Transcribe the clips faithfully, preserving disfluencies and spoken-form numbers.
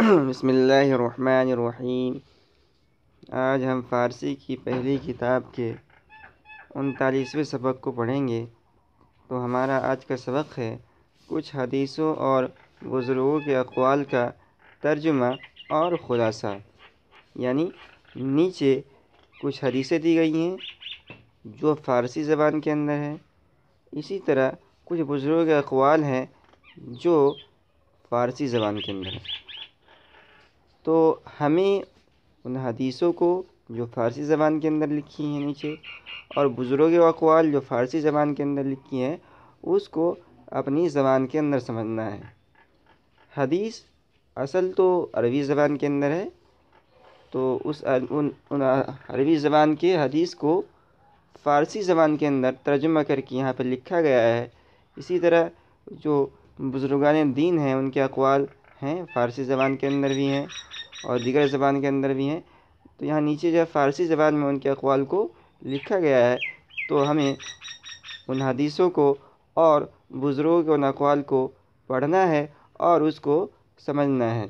بسم اللہ الرحمن الرحیم۔ آج ہم فارسی کی پہلی کتاب کے انتالیسویں سبق کو پڑھیں گے۔ تو ہمارا آج کا سبق ہے کچھ حدیثوں اور بزرگوں کے اقوال کا ترجمہ اور خلاصہ، یعنی نیچے کچھ حدیثیں دی گئی ہیں جو فارسی زبان کے اندر ہیں، اسی طرح کچھ بزرگوں کے اقوال ہیں جو فارسی زبان کے اندر ہیں۔ تو ہمیں ان حدیثوں کو جو فارسی زبان کے اندر لکھی ہیں نیچے، اور بزرگوں کے اقوال جو فارسی زبان کے اندر لکھی ہیں، اس کو اپنی زبان کے اندر سمجھنا ہے۔ حدیث اصل تو عربی زبان کے اندر ہے، تو اس ان ان عربی زبان کے حدیث کو فارسی زبان کے اندر ترجمہ کر کے یہاں پہ لکھا گیا ہے۔ اسی طرح جو بزرگان دین ہیں ان کے اقوال ہیں، فارسی زبان کے اندر بھی ہیں اور دیگر زبان کے اندر بھی ہیں۔ تو یہاں نیچے جو فارسی زبان میں ان کے اقوال کو لکھا گیا ہے، تو ہمیں ان حدیثوں کو اور بزرگوں کے ان اقوال کو پڑھنا ہے اور اس کو سمجھنا ہے۔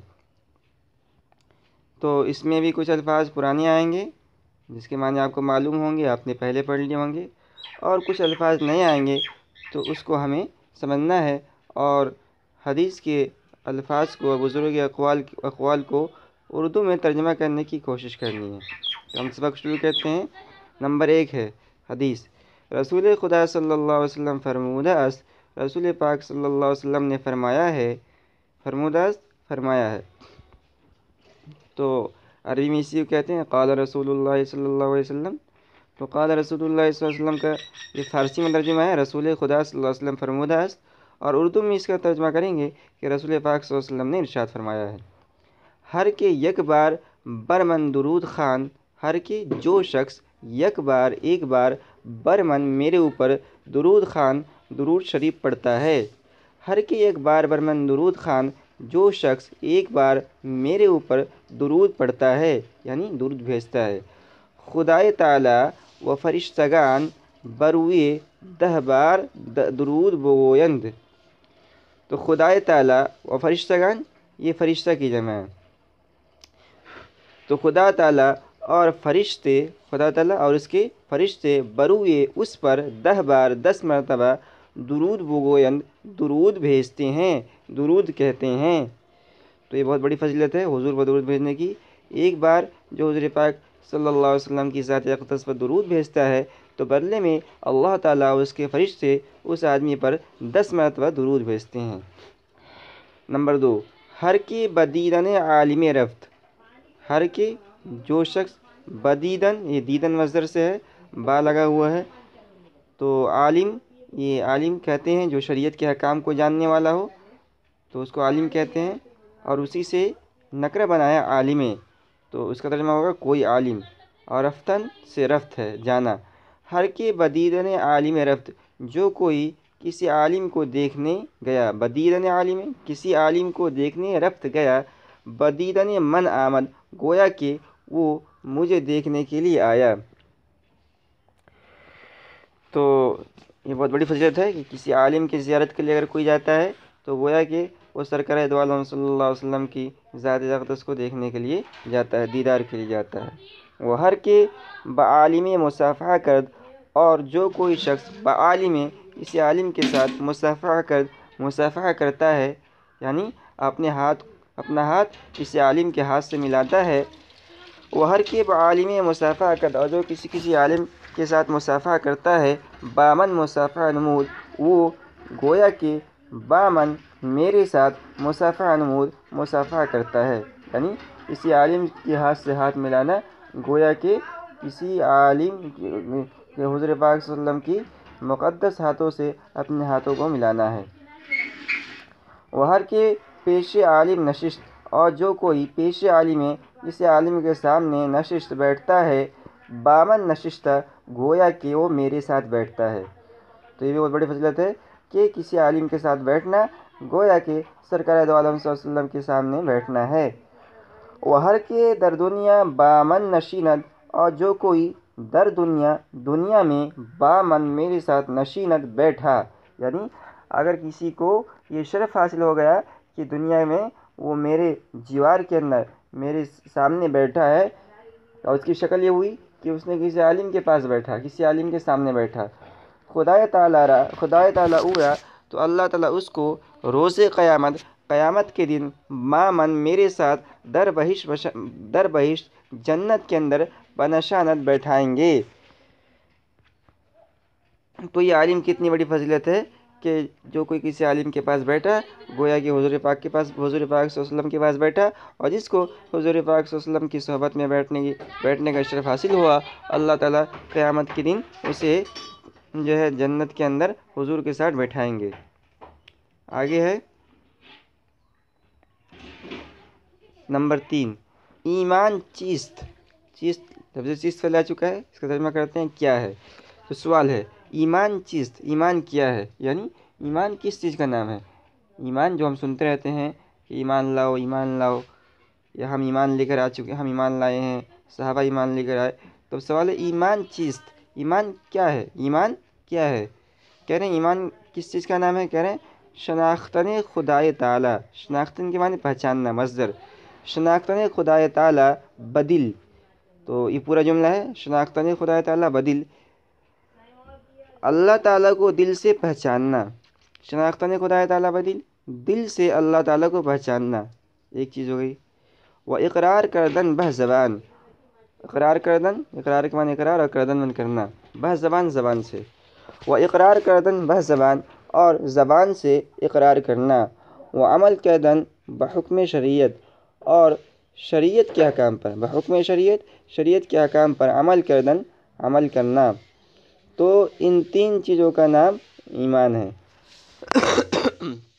تو اس میں بھی کچھ الفاظ پرانے آئیں گے جس کے معنی آپ کو معلوم ہوں گے، آپ نے پہلے پڑھ لیے ہوں گے، اور کچھ الفاظ نئے آئیں گے تو اس کو ہمیں سمجھنا ہے اور حدیث کے الفاظ کو، بزرگوں کے اقوال اقوال کو اردو میں ترجمہ کرنے کی کوشش کرنی ہے۔ تو ہم سبق شروع کرتے ہیں۔ نمبر ایک ہے حدیث۔ رسول خدا صلی اللہ علیہ وسلم فرمودہ است، رسول پاک صلی اللہ علیہ وسلم نے فرمایا ہے، فرمودہ است فرمایا ہے۔ تو عربی میں اسی کو کہتے ہیں قال رسول اللہ صلی اللہ علیہ وسلم۔ تو قال رسول اللہ صلی اللہ علیہ وسلم کا یہ فارسی میں ترجمہ ہے، رسول خدا صلی اللہ علیہ وسلم فرمودہ است، اور اردو میں اس کا ترجمہ کریں گے کہ رسول پاک صلی اللہ علیہ وسلم نے ارشاد فرمایا ہے، ہر کے یک بار برمن درود خان، ہر کے جو شخص یک بار ایک بار برمن میرے اوپر درود خان درود شریف پڑھتا ہے، ہر کے ایک بار برمن درود خان جو شخص ایک بار میرے اوپر درود پڑھتا ہے، یعنی درود بھیجتا ہے، خدائے تعالی و فرشتگان بروئے دہ بار درود بگویند۔ تو خدائے تعالی و فرشتگان یہ فرشتہ کی جمع ہے، تو خدا تعالی اور فرشتے، خدا تعالی اور اس کے فرشتے بروئے اس پر دہ بار دس مرتبہ درود بگویند درود بھیجتے ہیں، درود کہتے ہیں۔ تو یہ بہت بڑی فضیلت ہے حضور پر درود بھیجنے کی۔ ایک بار جو حضور پاک صلی اللہ علیہ وسلم کی ذات اقدس پر درود بھیجتا ہے تو بدلے میں اللہ تعالیٰ اور اس کے فرشتے اس آدمی پر دس مرتبہ درود بھیجتے ہیں۔ نمبر دو، ہر کی بدیدن عالم رفت، ہر کے جو شخص بدیدن، یہ دیدن مصدر سے ہے، با لگا ہوا ہے، تو عالم، یہ عالم کہتے ہیں جو شریعت کے احکام کو جاننے والا ہو تو اس کو عالم کہتے ہیں، اور اسی سے نکرہ بنایا عالم، تو اس کا ترجمہ ہوگا کوئی عالم، اور رفتن سے رفت ہے جانا۔ ہر کے بدیدن عالم رفت، جو کوئی کسی عالم کو دیکھنے گیا، بدیدن عالم کسی عالم کو دیکھنے رفت گیا، بدیدن من آمد گویا کہ وہ مجھے دیکھنے کے لیے آیا۔ تو یہ بہت بڑی فضیلت ہے کہ کسی عالم کی زیارت کے لیے اگر کوئی جاتا ہے تو گویا کہ وہ سرکار دو عالم صلی اللہ علیہ وسلم کی ذات اقدس کو دیکھنے کے لیے جاتا ہے، دیدار کے لیے جاتا ہے۔ وہ ہر کے بعالم مصافحہ کرد، اور جو کوئی شخص بعالم کسی عالم کے ساتھ مصافحہ کرد مصافحہ کرتا ہے، یعنی اپنے ہاتھ اپنا ہاتھ کسی عالم کے ہاتھ سے ملاتا ہے، وہ ہر کے بعالم مصافحہ کرد، اور جو کسی کسی عالم کے ساتھ مصافحہ کرتا ہے، بامن مصافحہ نمود، وہ گویا کہ بامن میرے ساتھ مصافحہ نمود مصافحہ کرتا ہے، یعنی کسی عالم کے ہاتھ سے ہاتھ ملانا گویا کہ کسی عالم کے حضور پاک صلی اللہ علیہ وسلم کی مقدس ہاتھوں سے اپنے ہاتھوں کو ملانا ہے۔ وہ ہر کے پیش عالم نشست، اور جو کوئی پیش عالم کسی عالم کے سامنے نشست بیٹھتا ہے، بامن نشستہ گویا کہ وہ میرے ساتھ بیٹھتا ہے۔ تو یہ بھی بہت بڑی فضیلت ہے کہ کسی عالم کے ساتھ بیٹھنا گویا کہ سرکار دو عالم صلی اللہ علیہ وسلم کے سامنے بیٹھنا ہے۔ وہ ہر کے در دنیا بامن نشیند، اور جو کوئی در دنیا دنیا میں بامن میرے ساتھ نشیند بیٹھا، یعنی اگر کسی کو یہ شرف حاصل ہو گیا کہ دنیا میں وہ میرے جوار کے اندر میرے سامنے بیٹھا ہے، اور اس کی شکل یہ ہوئی کہ اس نے کسی عالم کے پاس بیٹھا، کسی عالم کے سامنے بیٹھا، خدائے تعالیٰ را خدائے تعالیٰ اورا، تو اللہ تعالیٰ اس کو روز قیامت قیامت کے دن مامن میرے ساتھ در بہشت در بہشت جنت کے اندر بنشانت بیٹھائیں گے۔ تو یہ عالم کی اتنی بڑی فضیلت ہے کہ جو کوئی کسی عالم کے پاس بیٹھا، گویا کہ حضور پاک کے پاس حضور پاک صلی اللہ علیہ وسلم کے پاس بیٹھا، اور جس کو حضور پاک صلی اللہ علیہ وسلم کی صحبت میں بیٹھنے کی بیٹھنے کا شرف حاصل ہوا، اللہ تعالیٰ قیامت کے دن اسے جو ہے جنت کے اندر حضور کے ساتھ بیٹھائیں گے۔ آگے ہے نمبر تین، ایمان چیست۔ چیست لفظ چیست پھیلا چکا ہے، اس کا ترجمہ کرتے ہیں کیا ہے۔ تو سوال ہے ایمان چیست، ایمان کیا ہے، یعنی ایمان کس چیز کا نام ہے۔ ایمان جو ہم سنتے رہتے ہیں کہ ایمان لاؤ ایمان لاؤ، یا ہم ایمان لے کر آ چکے ہم ایمان لائے ہیں، صحابہ ایمان لے کر آئے، تو سوال ہے ایمان چیست، ایمان کیا ہے، ایمان کیا ہے۔ کہہ رہے ہیں ایمان کس چیز کا نام ہے، کہہ رہے ہیں شناختن خدائے تعالیٰ، شناختن کے معنی پہچاننا، مصدر شناختن خدائے تعالیٰ بدل، تو یہ پورا جملہ ہے شناختن خدائے تعالیٰ بدل، اللہ تعالیٰ کو دل سے پہچاننا، شناختن خدائے تعالیٰ بدل، دل سے اللہ تعالیٰ کو پہچاننا، ایک چیز ہو گئی۔ وہ اقرار کردن بہ زبان، اقرار کردن، اقرار کے معنی اقرار اور کردن من کرنا، بہ زبان زبان سے، وہ اقرار کردن بہ زبان اور زبان سے اقرار کرنا، وہ عمل کردن بحکم شریعت اور شریعت کے احکام پر، بحکم شریعت شریعت کے احکام پر عمل کردن عمل کرنا، تو ان تین چیزوں کا نام ایمان ہے۔